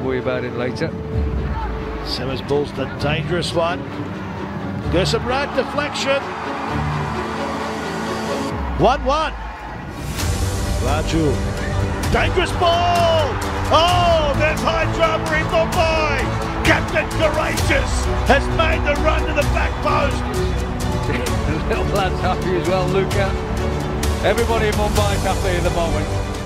worry about it later. Simmers ball's the dangerous one. There's some right deflection. 1-1. Raju. Dangerous ball! Oh, there's high drama in Mumbai. Captain Courageous has made the run to the back post. The little lad's happy as well, Luca. Everybody in Mumbai's happy at the moment.